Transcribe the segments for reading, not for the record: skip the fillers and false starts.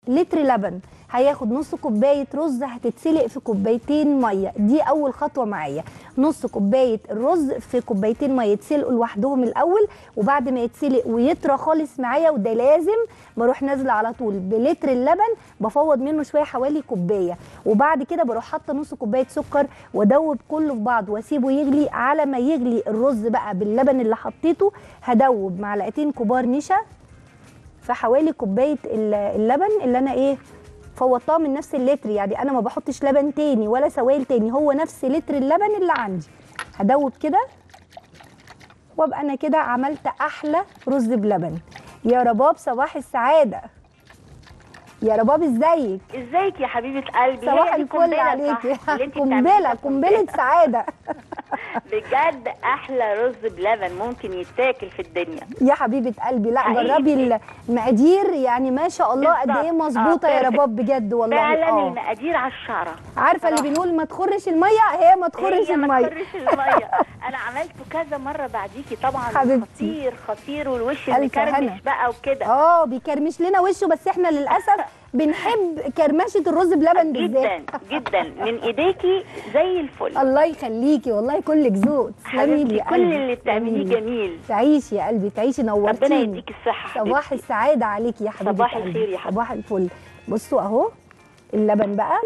لتر لبن هياخد نص كوبايه رز هتتسلق في كوبايتين ميه. دي اول خطوه معايا، نص كوبايه الرز في كوبايتين ميه يتسلقوا لوحدهم الاول، وبعد ما يتسلق ويطرى خالص معايا وده لازم بروح نازله على طول بلتر اللبن، بفوض منه شويه حوالي كوبايه، وبعد كده بروح حاطه نص كوبايه سكر وادوب كله في بعض واسيبه يغلي. على ما يغلي الرز بقى باللبن اللي حطيته هدوب معلقتين كبار نشا في حوالي كوبايه اللبن اللي انا فوضتها من نفس اللتر. يعني انا ما بحطش لبن تاني ولا سوائل تاني، هو نفس لتر اللبن اللي عندي. هدوب كده وابقى انا كده عملت احلى رز بلبن. يا رباب صباح السعاده. يا رباب ازيك؟ ازيك يا حبيبه قلبي؟ صباح الفل عليكي. قنبله سعاده. بجد احلى رز بلبن ممكن يتاكل في الدنيا يا حبيبه قلبي. لا جربي المقادير، يعني ما شاء الله قد ايه مظبوطه يا رباب بجد والله. فعلا المقادير على الشعره. عارفه اللي بنقول ما تخرش الميه، هي ما تخرش الميه. ما تخرش الميه. انا عملته كذا مره بعديكي طبعا. حبيبتي. خطير والوش مكرمش بقى وكده. بيكرمش لنا وشه، بس احنا للاسف بنحب كرمشه الرز بلبن بالذات جدا من ايديكي زي الفل. الله يخليكي والله، كلك ذوق. تسلمي لي. كل اللي بتعمليه جميل. تعيشي يا قلبي، تعيشي، نورتيني. ربنا يديكي الصحه. صباح السعاده عليكي يا حبيبتي. صباح الخير يا حبيبتي. صباح الفل. بصوا اهو اللبن بقى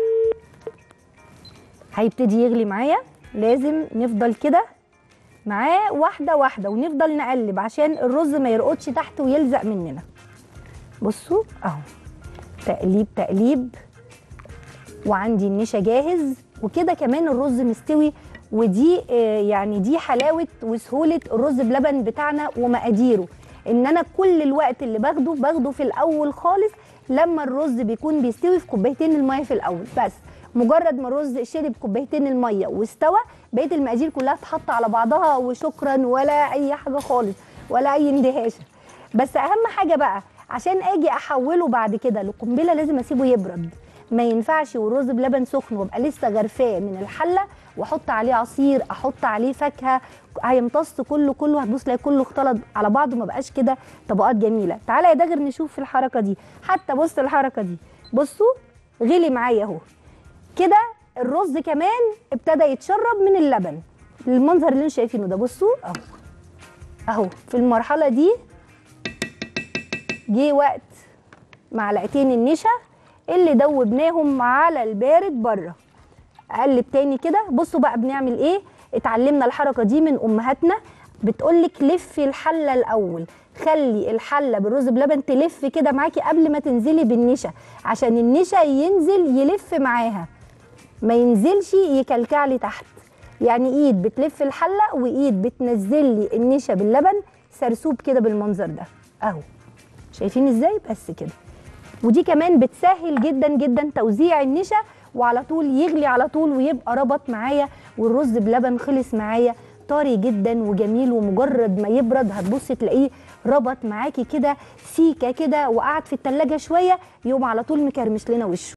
هيبتدي يغلي معايا، لازم نفضل كده معاه واحده واحده ونفضل نقلب عشان الرز ما يرقدش تحت ويلزق مننا. بصوا اهو تقليب تقليب، وعندي النشا جاهز وكده كمان الرز مستوي. ودي يعني دي حلاوه وسهوله الرز بلبن بتاعنا ومقاديره، ان انا كل الوقت اللي باخده في الاول خالص لما الرز بيكون بيستوي في كوبايتين الميه في الاول بس. مجرد ما الرز شرب كوبايتين الميه واستوى، بقيه المقادير كلها تحط على بعضها وشكرا، ولا اي حاجه خالص ولا اي اندهاشه. بس اهم حاجه بقى عشان اجي احوله بعد كده لقنبله لازم اسيبه يبرد. ما ينفعش والرز بلبن سخن وابقى لسه غرفاه من الحله واحط عليه عصير، احط عليه فاكهه، هيمتص كله هتبص تلاقي كله اختلط على بعضه، ما بقاش كده طبقات جميله. تعالى يا داغر نشوف الحركه دي. حتى بص الحركه دي، بصوا غلي معايا اهو كده. الرز كمان ابتدى يتشرب من اللبن، المنظر اللي انتوا شايفينه ده. بصوا اهو في المرحله دي جه وقت معلقتين النشا اللي دوبناهم على البارد بره. اقلب تاني كده. بصوا بقى بنعمل ايه. اتعلمنا الحركه دي من امهاتنا، بتقولك لفي الحله الاول، خلي الحله بالرز بلبن تلف كده معاكي قبل ما تنزلي بالنشا، عشان النشا ينزل يلف معاها، ما ينزلش يكلكعلي تحت. يعني ايد بتلف الحله وايد بتنزلي النشا باللبن سرسوب كده بالمنظر ده اهو. شايفين ازاي؟ بس كده. ودي كمان بتسهل جدا جدا توزيع النشا، وعلى طول يغلي على طول ويبقى ربط معايا، والرز بلبن خلص معايا طري جدا وجميل. ومجرد ما يبرد هتبصي تلاقيه ربط معاكي كده سيكه كده، وقعد في التلاجة شويه يقوم على طول مكرمش لنا وشه.